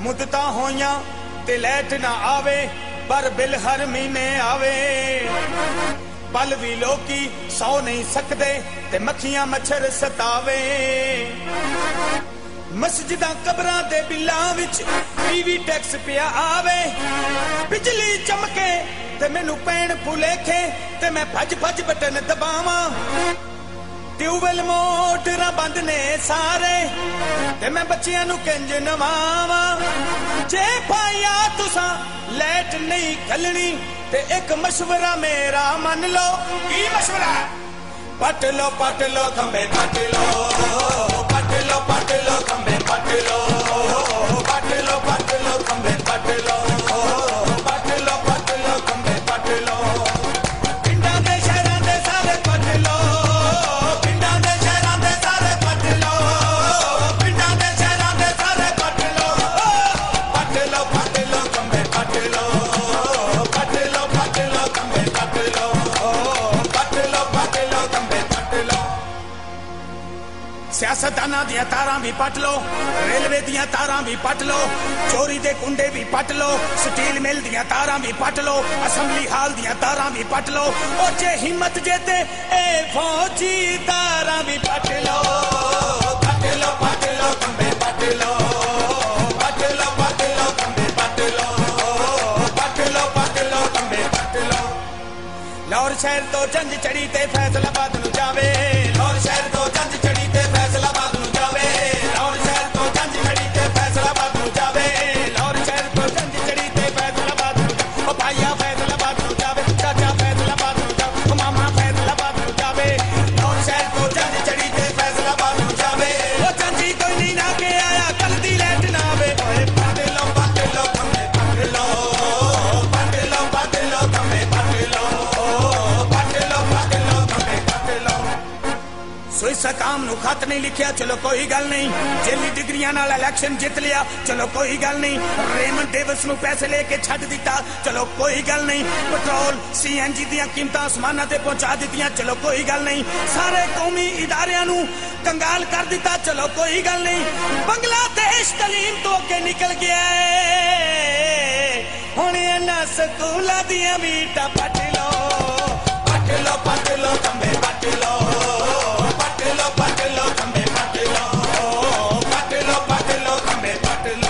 मुद्दता होइयां ते लैट ना आवे पर बिल हर महीने आवे पल भी लोकी सौ नहीं सकदे ते मक्खियां मच्छर सतावे मस्जिदां कबरां दे बिल्लां विच टीवी टैक्स पिया आवे बिजली चमके ते मैनू पैण भुलेखे ते मैं भज भज बटन दबावां ट्यूबवेल मोटरां बंद ने सारे ते मैं बच्चियां नू किंज नवावां जे पाया तुसां लैट नहीं घलनी ते एक मशवरा मेरा मन लो की मशवरा पट लो खंबे पट लो खंबे पट लो खंबे पट लो खंबे पट लो पिंडां दे शहरां दे सारे पट लो पिंडां दे शहरां दे सारे पट लो पिंडां दे शहरां दे सारे पट लो खंबे पट लो खंबे पट लो खंबे पट लो सियासतदाना दियां तारां भी पट लो रेलवे दियां तारां भी पट लो चोरी दे कुंडे भी पट लो स्टील मिल दियां तारां भी पट लो असम्बली हाल दियां तारां भी पट लो और जे हिम्मत जेते ए फौजी तारां भी पट लो खंबे पट लो खंबे पट लो खंबे पट लो लाहौर शहर तो जंज चढ़ी ते फैसलाबाद नू जावे लाहौर शहर तो जंज चढ़ी ते फैसलाबाद नू जावे लाहौर शहर तो जंज चढ़ी ते फैसलाबाद नू जावे लाहौर शहर तो जंज चढ़ी ते फैसलाबाद नू जावे ओ भाईया फैसलाबाद नू जावे चाचा फैसलाबाद नू जावे ओ मामा फैसलाबाद नू जावे लाहौर शहर तो जंज चढ़ी ते फैसलाबाद नू जावे ओ जंजी कोई नहीं ना के आया कल दी लैट ना आवे ओए पट लो खंबे पट लो खंबे पट लो इस काम नू खत नहीं लिखिया चलो कोई गल नहीं जेली डिग्रियां नाल इलेक्शन जित लिया चलो कोई गल नहीं रेमन डेविस नू पैसे लेके छड्ड दिता चलो कोई गल नहीं पेट्रोल CNG दियां कीमतां आसमानां ते पहुंचा दित्तियां चलो कोई गल नहीं सारे कौमी इदारियां नू कंगाल कर दिता चलो कोई गल नहीं बांग्लादेश तलीम तो अगे निकल गया हुण इन्हां स्कूलां दियां वीटां पट लो खंबे पट लो खंबे पट लो खंबे पट लो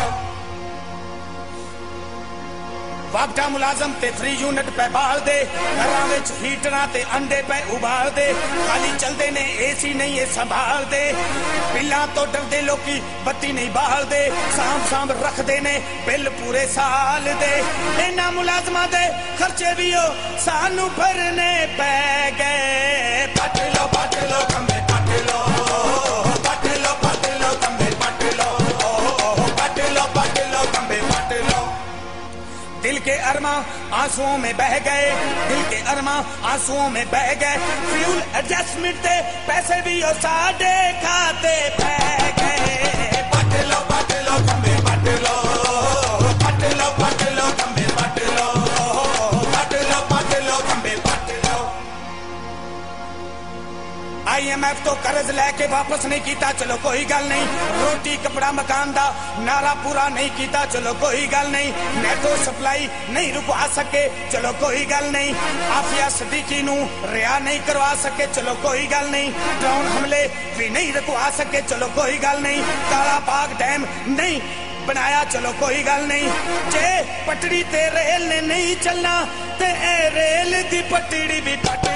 वापटा मुलाजम ते फ्री यूनिट पे बाल दे घरां विच हीटरां ते अंडे पे उबाल दे खाली चलदे ने AC नहीं ये संभाल दे बिल्लां तो डरदे लोकी बत्ती नहीं बाल दे साम रखदे ने बिल पूरे साल दे इन्हां मुलाजमां दे खर्चे भी हो सानू भरने पै गए पट लो खंबे पट लो खंबे पट लो खंबे पट लो दिल के अरमा आंसुओं में बह गए दिल के अरमा आंसुओं में बह गए फ्यूल एडजस्टमेंट दे पैसे भी ओ साडे खाते पै गए पट लो खंबे पट लो खंबे पट लो खंबे पट लो IMF तो कर्ज लेके वापस नहीं किया चलो कोई गल नहीं रोटी कपड़ा मकान दा नारा पूरा नहीं किया चलो कोई गल नहीं नेटो सप्लाई नहीं रुकवा सके चलो कोई गल नहीं आफिया सदीकी नू रिहा नहीं करवा सके चलो कोई गल नहीं ड्रोन हमले भी नहीं रुकवा सके चलो कोई गल नहीं काला बाग डैम नहीं बनाया चलो कोई गल नहीं जे पटड़ी ते रेल ने नहीं चलना ते ए रेल दी पटड़ी भी पट